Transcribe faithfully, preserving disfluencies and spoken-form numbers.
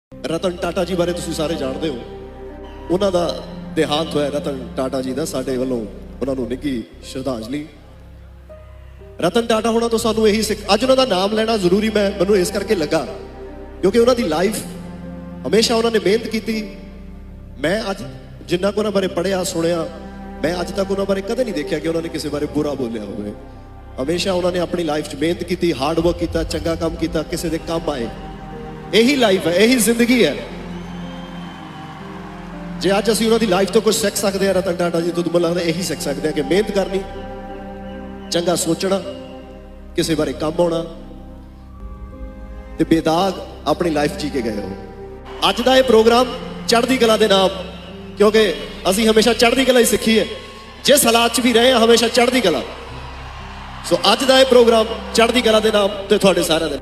रतन टाटा जी बारे तुसीं सारे जानते हो, उन्हां दा देहांत होया रतन टाटा जी का, साडे वल्लों उन्हां नूं निੱਘी श्रद्धांजलि। रतन टाटा होना तो सानू यही सिख, अज उन्हां दा नाम लेना जरूरी मैं मैनूं इस करके लगा क्योंकि उन्हां दी लाइफ हमेशा उन्होंने मेहनत की। मैं अज जिन्ना को उन्हां बारे पढ़िया सुनिया, मैं अज तक उन्हां बारे कदे नहीं देखा कि उन्होंने किसी बारे बुरा बोलिया होवे। हमेशा उन्होंने अपनी लाइफ च मेहनत की, हार्ड वर्क किया, चंगा काम किया, किसी के काम आए। यही लाइफ है, यही जिंदगी है। जे अज असीं उन्हां दी लाइफ तो कुछ सीख सकते हैं रतन टाटा जी तो मैं लगता यही सीख सकते हैं कि मेहनत करनी, चंगा सोचना, किसी बारे काम आना ते बेदाग अपनी लाइफ जी के गए हो। अज का यह प्रोग्राम चढ़दी कला के नाम, क्योंकि असीं हमेशा चढ़दी कला ही सीखी है, जिस हालात च भी रहे हैं हमेशा चढ़दी कला। सो अज का यह प्रोग्राम चढ़दी कला के नाम ते तुहाडे सारिआं दे